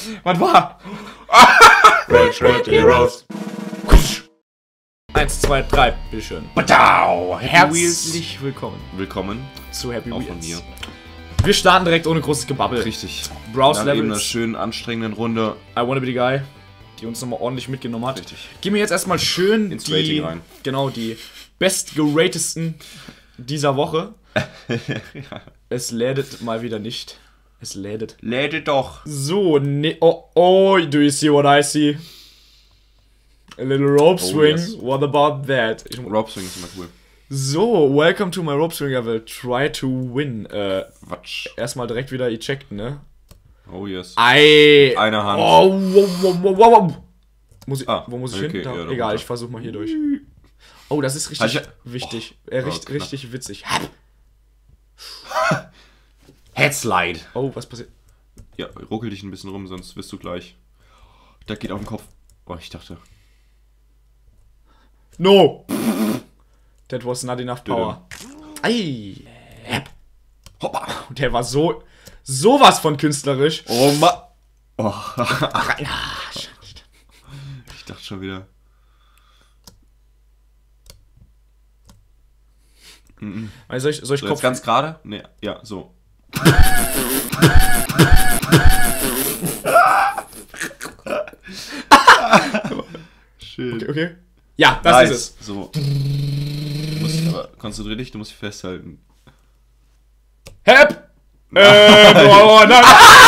Was war? Red Heroes. 1, 2, 3, bitteschön. Herzlich willkommen Willkommen. zu Happy Auch Wheels. von mir. Wir starten direkt ohne großes Gebabbel. Richtig. Browse Nach eben einer Levels. schönen, anstrengenden Runde. I wanna be the guy, die uns nochmal ordentlich mitgenommen hat. Richtig. Gehen wir jetzt erstmal schön Ins Rating rein. Genau, die bestgeratesten dieser Woche. Es lädet mal wieder nicht. Es lädet. Läde doch. So, ne, oh, do you see what I see? A little rope swing. yes. What about that? Rope Swing ist immer cool. So, welcome to my rope swing level. Try to win. Quatsch. Erstmal direkt wieder ejecten, ne? Oh yes. Ei. Eine Hand. Oh, wow. Muss ich, wo muss ich okay, hin? Da, ja, da egal, runter. ich versuch mal hier durch. Oh, das ist richtig wichtig. knapp. Richtig witzig. Headslide. Oh, was passiert? Ja, ruckel dich ein bisschen rum, sonst wirst du gleich. Da geht auf den Kopf. Oh, ich dachte. No! That was not enough power. Ei! Hoppa. Der war sowas von künstlerisch. Oh ma. Oh. Ich Ich dachte schon wieder. soll ich So, jetzt Kopf... ganz gerade? Ne, ja, so. Schön. Okay. Ja, das Nice. ist es. So. Du musst aber konzentrier dich, du musst dich festhalten. Hep! Oh, nein!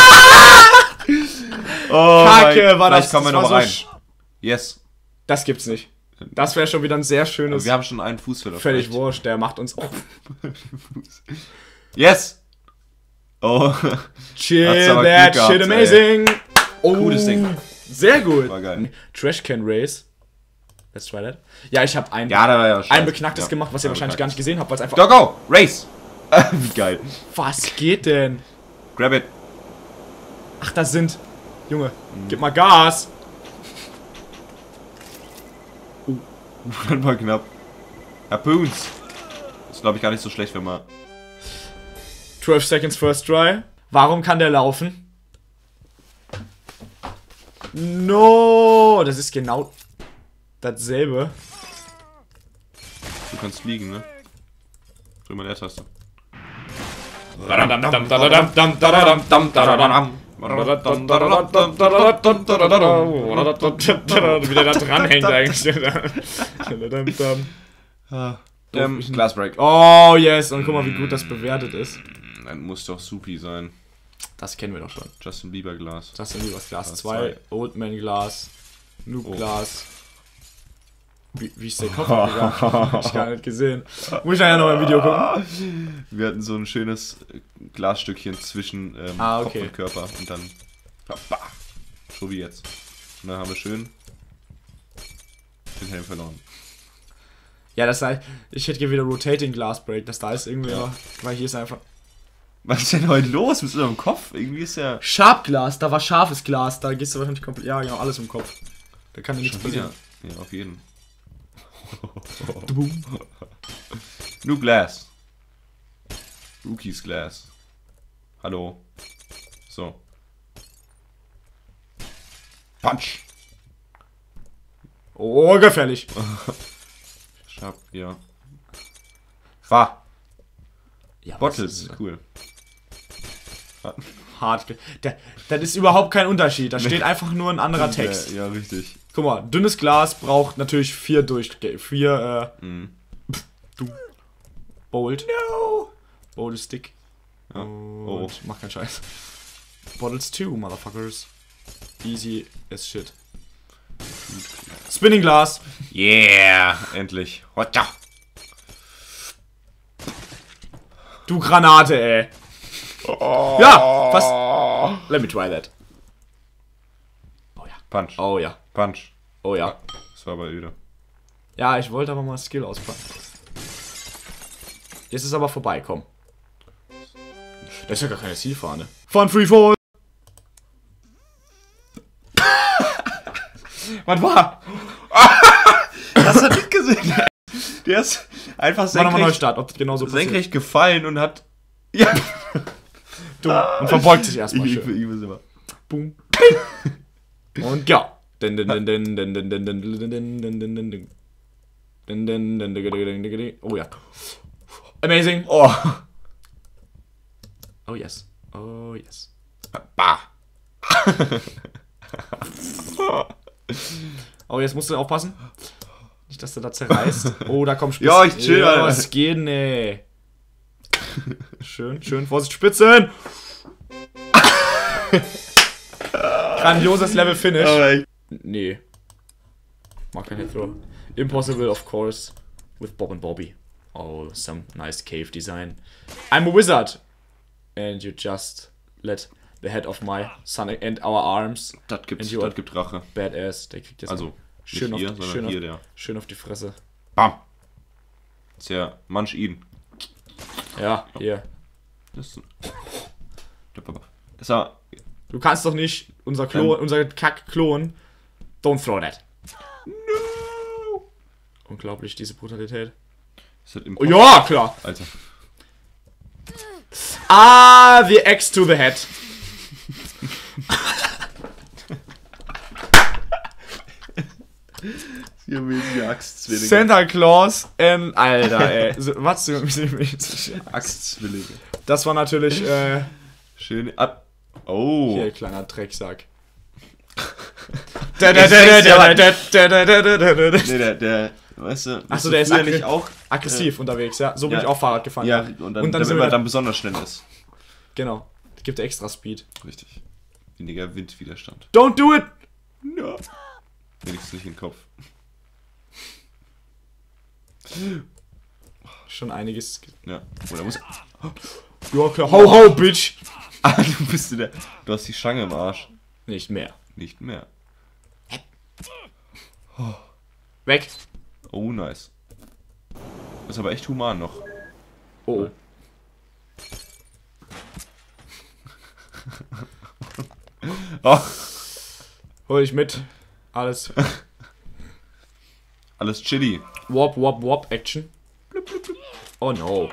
Oh, Kacke, war das. Vielleicht kommen wir Das noch war rein. so Yes. Das gibt's nicht. Das wäre schon wieder ein sehr schönes... Wir haben schon einen Fußfehler. Völlig wurscht, der macht uns... Oh, Yes! Oh. chill, Hat's aber that Glück shit gehabt, amazing! Oh, Cooles Ding. Sehr gut. War geil. Trashcan Race. Let's try that. Ja, ich habe ein Ja, da war ja ein beknacktes gemacht, was ihr ein wahrscheinlich gar nicht gesehen habt, weil es einfach... Go! Race! Wie geil. Was geht denn? Grab it. Ach, das sind... Junge, gib mal Gas. Das war knapp. Harpoons. Ist, glaube ich, gar nicht so schlecht, wenn man... 12 seconds first try. Warum kann der laufen? No, das ist genau dasselbe. Du kannst fliegen, ne? Drück mal Leertaste. Wie der da dranhängt eigentlich. Glass Break. Oh yes, und guck mal, wie gut das bewertet ist. Dann muss doch Supi sein. Das kennen wir doch schon. Justin Bieber Glas. Das sind Glas Glas 2, zwei. Old Man Glas, Noob Glas. Wie ist der Kopf gegangen? Hab ich gar nicht gesehen. Muss ich nachher noch ein Video gucken. Wir hatten so ein schönes Glasstückchen zwischen Kopf okay. und Körper und dann so wie jetzt. Und dann haben wir schön den Helm verloren. Ja, das heißt, ich hätte hier wieder Rotating Glass Break. Das da ist irgendwie, weil hier ist einfach... Was ist denn heute los mit unserem Kopf? Irgendwie ist ja... Sharpglas, da war scharfes Glas. Da gehst du wahrscheinlich komplett... Ja, genau, alles im Kopf. Da kann dir nichts passieren. Ja, auf jeden. New Glass. Rookies Glass. Hallo. So. Punch. Oh, gefährlich. Sharp, ja. Fahr. Ja, Bottles, ist cool. hart. Das ist überhaupt kein Unterschied. Da steht einfach nur ein anderer Text. Ja, richtig. Guck mal, dünnes Glas braucht natürlich 4 Bold. No! Bold ist dick. Ja. Und mach keinen Scheiß. Bottles 2, motherfuckers. Easy as shit. Spinning Glas. Yeah, endlich. Hotta. Du Granate, ey. Ja, fast. Let me try that. Oh ja. Punch. Oh ja. Punch. Oh ja. Das war aber öde. Ja, ich wollte aber mal Skill auspacken. Jetzt ist aber vorbei, komm. Das ist ja gar keine Zielfahne. Von Freefall! Was war? Hast du nicht gesehen? Der ist einfach Mach nochmal senkrecht, Neustart, ob das genauso passiert. senkrecht gefallen und hat... Ja. Du, und verbeugt sich erstmal Ich schön. muss immer... Boom. Und ja. Oh ja. Amazing. Oh. Oh yes. Oh yes. Bah. Oh, jetzt musst du aufpassen. Nicht, dass der da zerreißt. Oh, da kommen Spitzen. Ja, ich chill, ja, Alter. was geht, ne? Schön, schön. Vorsicht, Spitzen! Grandioses Level Finish. Oh, Nee. Mag kein Hit Throw. Impossible, of course. With Bob and Bobby. Oh, some nice cave design. I'm a wizard. And you just let the head of my son and our arms. das gibt Rache. Badass. Der kriegt jetzt Also, schön nicht auf, hier, sondern schön hier auf, der. schön auf die Fresse. Bam. Ist ja Munch ihn. Ja, hier. Das ist ja... Du kannst doch nicht unser Klon, unser Kack-Klon. Don't throw that. No. Unglaublich, diese Brutalität. Ist das Oh, ja, klar. Alter. Ah, the X to the head. Hier mit die Axtzwillinge. Santa Claus, Alter, ey. So, was du Axtzwillinge. Das war natürlich, Schön ab. Oh. hier, kleiner Drecksack. Nee, der, weißt du, Achso, der ist früher nicht auch aggressiv unterwegs, ja. So bin ja, ich auch Fahrrad gefahren. ja, und dann, damit sind man wir dann besonders schnell ist. Genau. Gibt extra Speed. Richtig. Weniger Windwiderstand. Don't do it! No. Wenigstens nicht in den Kopf. Schon einiges. Ja. Oder muss. Ja, klar. Ho, ho, bitch! Ah, du hast die Schlange im Arsch. Nicht mehr. Nicht mehr. Weg. Oh, nice. Ist aber echt human noch. Oh. Oh. Hol ich mit. Alles. Alles chilly. Wop, wop, wop, Action. Oh no.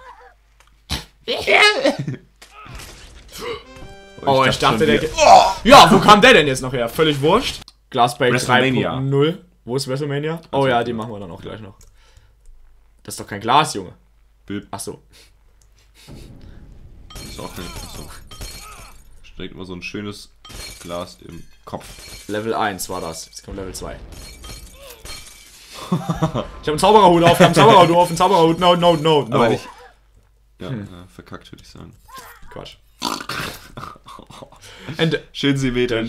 Oh, ich dachte, der. Ja, wo kam der denn jetzt noch her? Völlig wurscht. Glassbreak WrestleMania. 3.0. Wo ist WrestleMania? Oh ja, die machen wir dann auch gleich noch. Das ist doch kein Glas, Junge. Bild. Achso. Ist auch nicht. Achso. Steckt immer so ein schönes Glas im Kopf. Level 1 war das. Jetzt kommt Level 2. Ich hab einen Zaubererhut auf, einen Zaubererhut. No, no, no, no. Aber nicht. Ja, verkackt würde ich sagen. Quatsch. And Schön symmetrisch.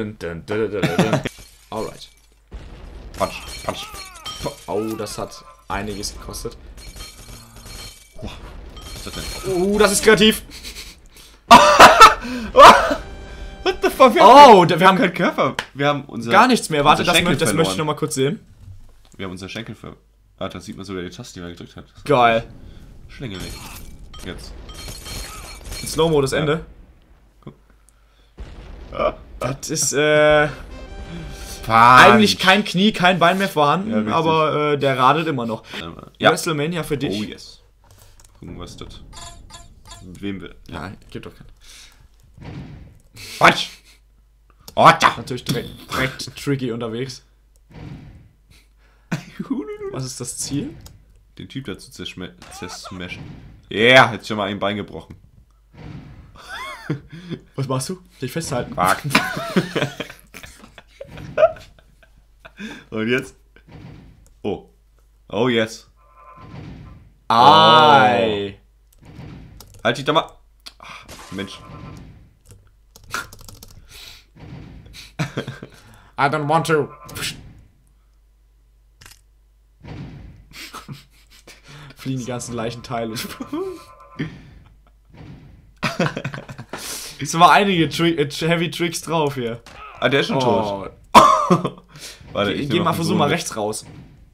Alright. Patsch, patsch. Oh, das hat einiges gekostet. Was ist das denn? Das ist kreativ. What the fuck? Wir haben keinen Körper. Wir haben unser... Gar nichts mehr. Warte, unser das Schenkel möchte ich verloren. noch mal kurz sehen. Wir haben unser Schenkel ver... Ah, da sieht man sogar die Taste, die man gedrückt hat. Geil. Schlängelig. Jetzt. In Slow-Mo das Ende. Guck. Das ist Punch. eigentlich kein Knie, kein Bein mehr vorhanden, Ja, richtig. aber der radelt immer noch. Ja. WrestleMania für dich. Oh yes. Gucken, was das... Mit wem wir... Ja, gibt doch keinen. Patsch! Oh, da! Natürlich direkt tricky unterwegs. Was ist das Ziel? Den Typ dazu zersmashen. Yeah, hätte schon mal ein Bein gebrochen. Was machst du? Dich festhalten. Fuck. Und jetzt? Oh. Oh yes. Ei. Halt dich da mal. Ach, Mensch. I don't want to. Fliegen die ganzen Leichenteile. Es war einige Heavy Tricks drauf hier. Ah, der ist schon tot. Warte, Geh mal, versuch mal rechts raus.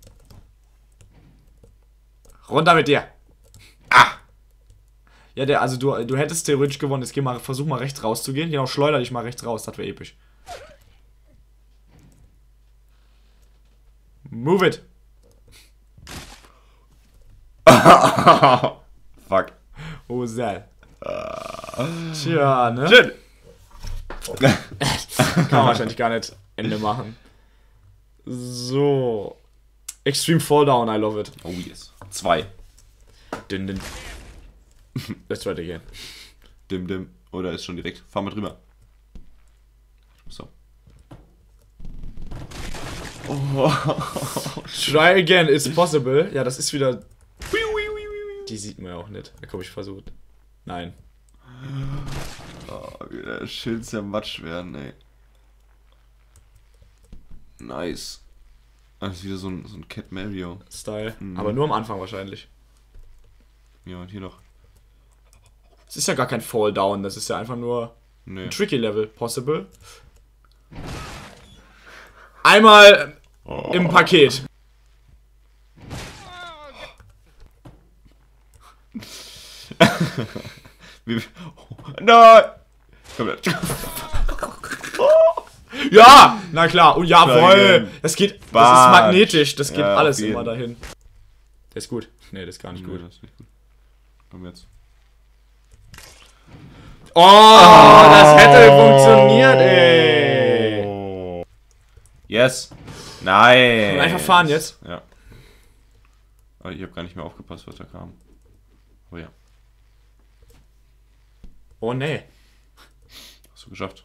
Runter mit dir. Ah! Ja, also du hättest theoretisch gewonnen. Jetzt versuch mal rechts rauszugehen. Genau, schleuder dich mal rechts raus. Das wäre episch. Move it. Fuck. Oh, Sal. Tja, ne? Shit. Kann man wahrscheinlich gar nicht Ende machen. So. Extreme Fall Down, I love it. Oh yes. 2. Din, din. Let's try it again. Dim, dim. Oder ist schon direkt. Fahr mal drüber. So. Oh. Try again, it's possible. Ja, das ist wieder... Die sieht man ja auch nicht. Da komme ich versucht. Nein. Oh, wieder schön zermatscht werden, ey. Nice. Das ist wieder so ein Cat Mario. Style. Aber nur am Anfang wahrscheinlich. Ja, und hier noch. Es ist ja gar kein Fall Down, das ist ja einfach nur ein Tricky Level. Possible. Einmal im Paket. Nein! Ja! Na klar. Und jawohl! Das geht. Das ist magnetisch. Das geht Ja, alles auf jeden. immer dahin. Der ist gut. Nee, der ist gar nicht gut. Das ist nicht gut. Komm jetzt. Oh, das hätte funktioniert, ey. Yes. Nein. Und einfach fahren jetzt. Ja. Aber ich habe gar nicht mehr aufgepasst, was da kam. Oh ja. Oh nee. Hast du geschafft.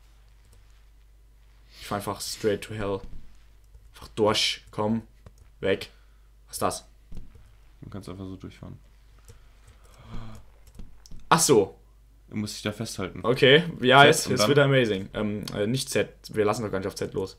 Ich fahr einfach straight to hell. Einfach durch. Komm. Weg. Was ist das? Du kannst einfach so durchfahren. Ach so. Du musst dich da festhalten. Okay. Ja, Z jetzt und dann? wird amazing. Nicht Z. Wir lassen doch gar nicht auf Z los.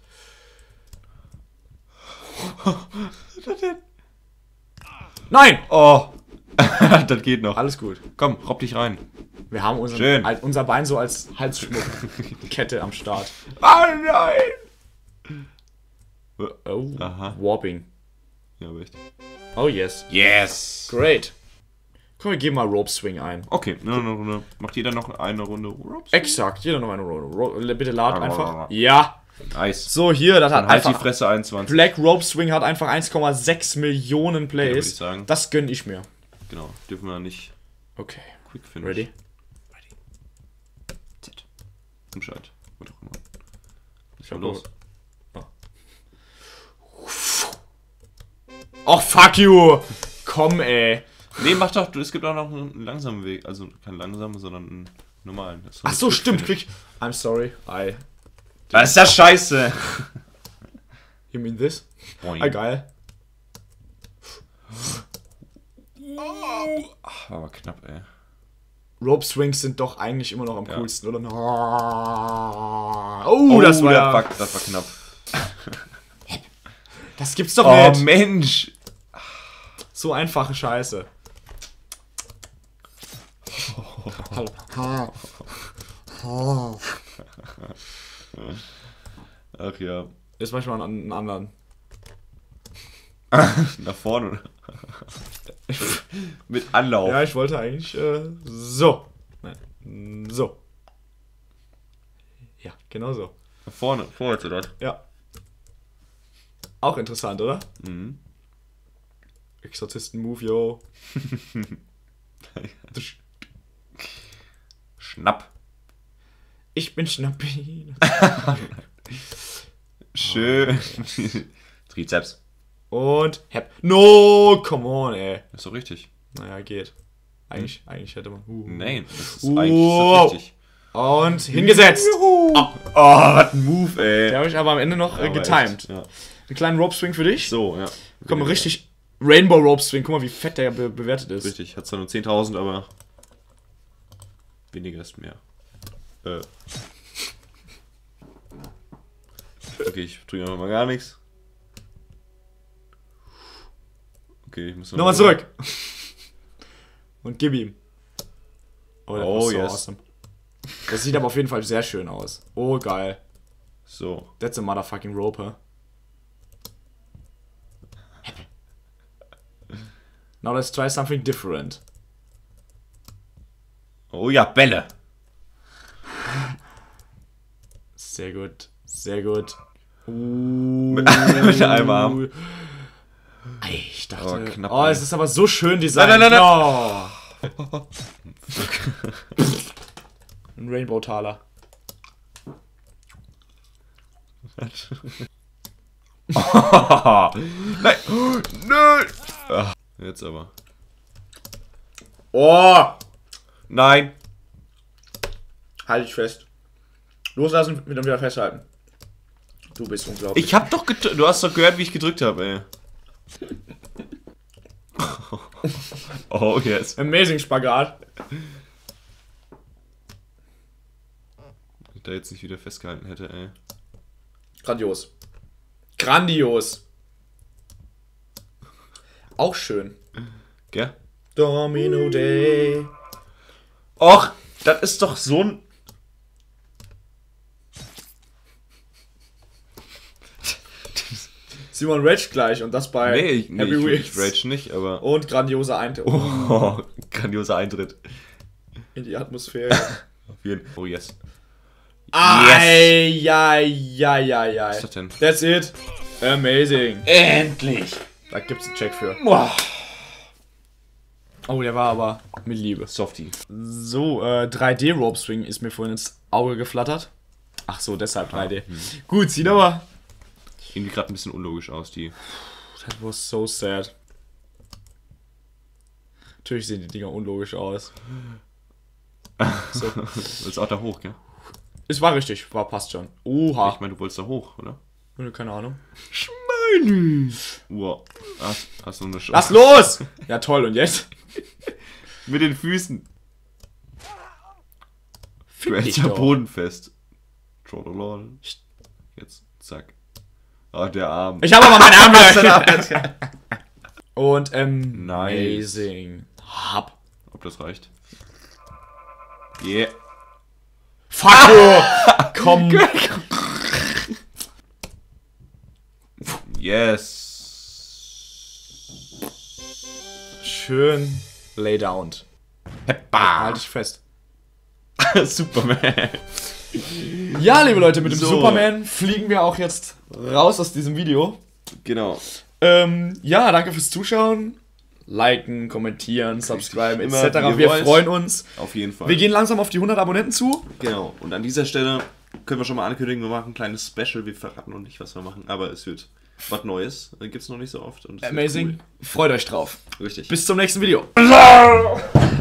Nein! Oh. Das geht noch. Alles gut. Komm, robb dich rein. Wir haben Schön. unser Bein so als Halsschmuckkette am Start. Ah, nein! Oh. Aha. Warping. Ja, aber echt. Oh yes. Yes! Great. Komm, wir geben mal Rope Swing ein. Okay, noch eine Runde. Macht jeder noch eine Runde Ropes? Exakt, jeder noch eine Runde. Bitte lad einfach. Ja. Nice. So, hier, das hat Dann halt die einfach... Fresse 21. Black Rope Swing hat einfach 1,6 Millionen Ja, würde Plays. ich sagen. Das gönn ich mir. Genau, dürfen wir nicht Okay. quick finish. Ready? Z. Umschalt. Was auch immer. Ich hab los. Oh, fuck you! Komm, ey. Nee, mach doch, es gibt auch noch einen langsamen Weg. Also keinen langsamen, sondern einen normalen. Das ist Ach so, Quick stimmt. Finish. Quick. I'm sorry. Was ist das Scheiße? You mean this? Boing. Ah, geil. Aber knapp, ey. Rope Swings sind doch eigentlich immer noch am coolsten, oder? Oh, das war ja... Das war knapp. Das gibt's doch Oh, nicht. Mensch. So einfache Scheiße. Ach ja. Jetzt mach ich mal einen anderen. Nach vorne. Mit Anlauf. Ja, ich wollte eigentlich so. Nein. So. Ja, genau so. Nach vorne. Vorwärts, oder? Ja. Auch interessant, oder? Mhm. Exorzisten-Move, yo. Schnapp. Ich bin Schnappi. Schön. Trizeps. Und Hep. No, come on, ey. Ist doch richtig. Naja, geht. Eigentlich hätte man. Nein, das ist Wow. eigentlich richtig. Und hingesetzt. Oh, was ein Move, ey. Der habe ich aber am Ende noch Aber getimed. echt, ja. Einen kleinen Rope Swing für dich. So, ja. Komm, richtig Rainbow Rope Swing. Guck mal, wie fett der bewertet ist. Richtig, hat zwar nur 10.000, aber weniger ist mehr. Okay, ich drücke einfach mal gar nichts. Okay, ich muss Nochmal zurück. Und gib ihm. Oh, der Oh, passt so yes. awesome. Das sieht aber auf jeden Fall sehr schön aus. Oh, geil. So. That's a motherfucking rope, huh? Now let's try something different. Oh ja, Bälle. Sehr gut. Sehr gut. Mit einem Arm. Ey, ich dachte... Oh, knapp, oh, ey. es ist aber so schön designt. Nein, nein, nein, Oh. Ein Rainbow-Taler. Nein! Nein! Ach, jetzt aber. Oh! Nein! Halt dich fest. Loslassen, mit wieder festhalten. Du bist unglaublich. Ich hab doch gedrückt. Du hast doch gehört, wie ich gedrückt habe, ey. Oh, yes. Amazing Spagat. Ich da jetzt nicht wieder festgehalten hätte, ey. Grandios. Grandios. Auch schön. Gell? Domino Day. Och, das ist doch so ein... Simon Rage gleich und das bei Nee, Happy ich Wheels. rage nicht, aber... Und grandioser Eintritt Oh, grandioser Eintritt. in die Atmosphäre. Auf jeden Fall. Oh, yes. Ai. Was ist das denn? That's it. Amazing. Endlich! Da gibt's einen Check für. Boah. Oh, der war aber mit Liebe. Softie. So, 3D Rope Swing ist mir vorhin ins Auge geflattert. Ach so, deshalb 3D. Gut, sieht aber... Irgendwie gerade ein bisschen unlogisch aus, die... That was so sad. Natürlich sehen die Dinger unlogisch aus. So. Du willst auch da hoch, gell? Es war richtig, passt schon. Oha. Ich meine, du wolltest da hoch, oder? Keine Ahnung. Schmeini! Wow. Hast du eine Chance? Lass los! Ja, toll, und jetzt? Mit den Füßen. Du Fick dich hältst ja doch. bodenfest. Trollolol. Jetzt, zack. Ah, der Arm. Ich habe aber meinen Arm Nice. wieder. Und amazing. Hab. Ob das reicht? Yeah. Fuck! Komm. Yes. Schön lay down. Halt dich fest. Superman. Ja, liebe Leute, mit dem So. Superman fliegen wir auch jetzt raus aus diesem Video. Genau. Ja, danke fürs Zuschauen. Liken, kommentieren, subscriben, Immer, etc. wie ihr Wir wollt. freuen uns. Auf jeden Fall. Wir gehen langsam auf die 100 Abonnenten zu. Genau. Und an dieser Stelle können wir schon mal ankündigen, wir machen ein kleines Special. Wir verraten noch nicht, was wir machen, aber es wird was Neues. Gibt es noch nicht so oft. Und es wird Amazing. cool. Freut euch drauf. Richtig. Bis zum nächsten Video.